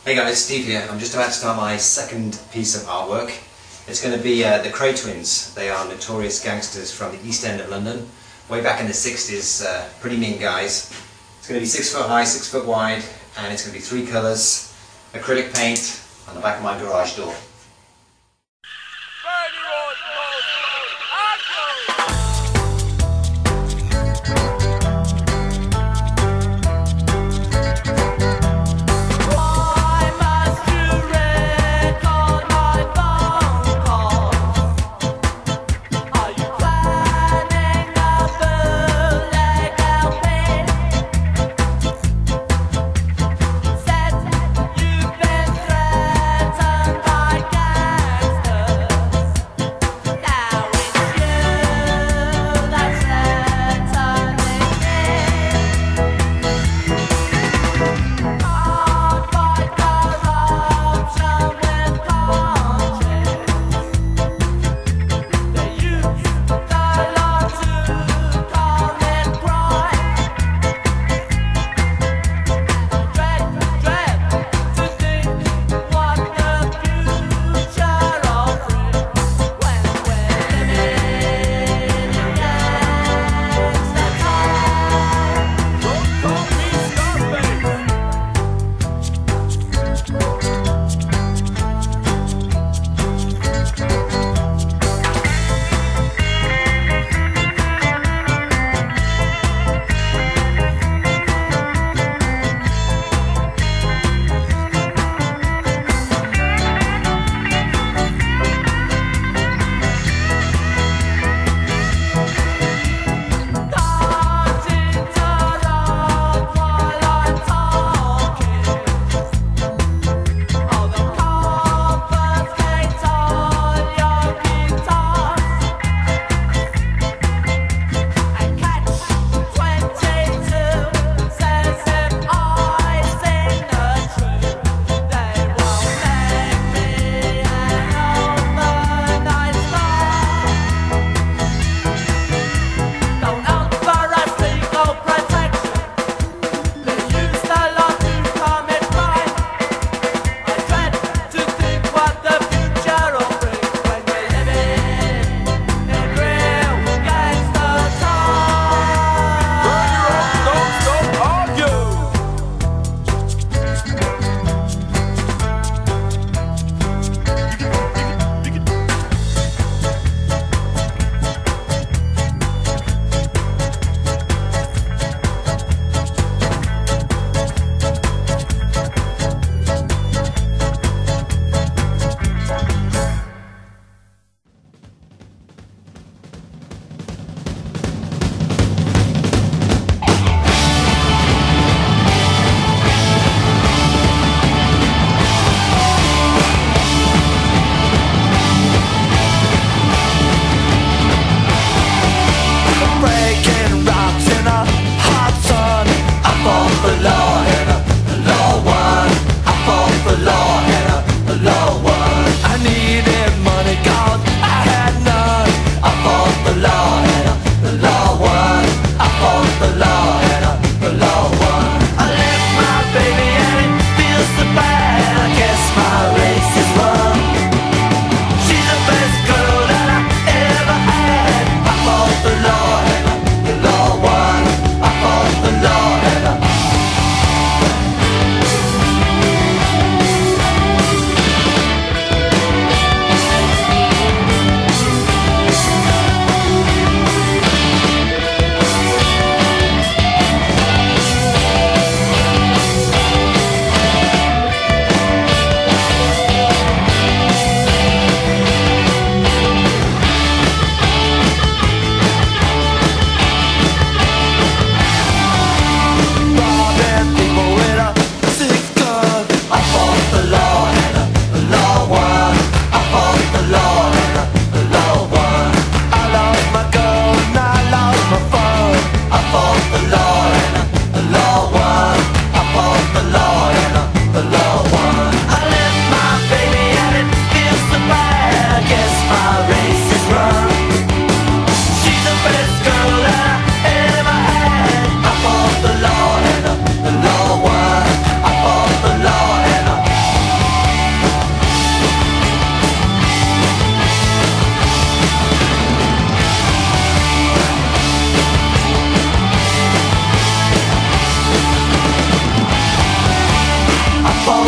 Hey guys, Steve here. I'm just about to start my second piece of artwork. It's going to be the Kray Twins. They are notorious gangsters from the East End of London. Way back in the 60s, pretty mean guys. It's going to be 6 foot high, 6 foot wide, and it's going to be 3 colours, acrylic paint on the back of my garage door. Said you've been threatened by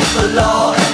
the law.